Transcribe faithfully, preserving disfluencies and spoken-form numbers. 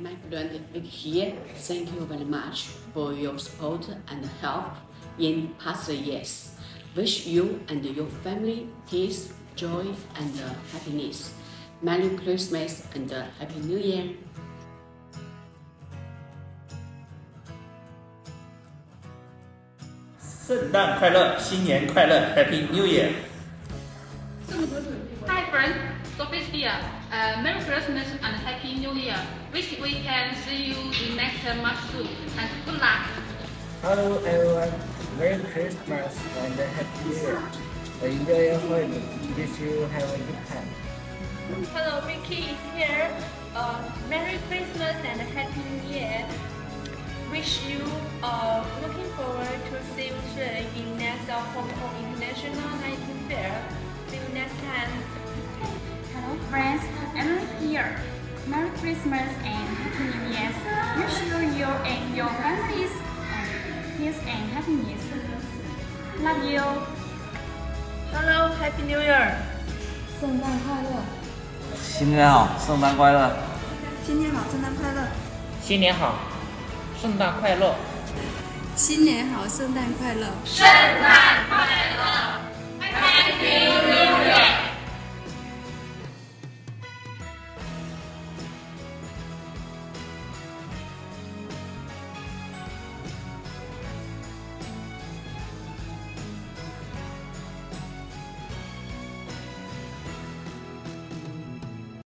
my friend Vicky here. Thank you very much for your support and help in past years. Wish you and your family peace, joy, and happiness. Merry Christmas and Happy New Year! 圣诞快乐，新年快乐 ，Happy New Year! Hi friends, Sophie's here. Uh, Merry Christmas and Happy New Year. Wish we can see you in next month soon. And good luck. Hello everyone, Merry Christmas and Happy New Year. Enjoy your holiday. Wish you have a good time. Hello, Vicky is here. Uh, Merry Christmas and Happy New Year. Wish you uh, looking forward to see you soon in next uh, Hong Kong International Nighting Fair. See you next time. Hello friends, Emily here. Merry Christmas and Happy New Year. Wish you, you and your families peace and happiness. Love you. Hello, Happy New Year. 圣诞快乐！ 新年好，圣诞快乐！ 新年好，圣诞快乐！ 新年好，圣诞快乐！ 新年好，圣诞快乐！ 圣诞快乐！Happy New Year！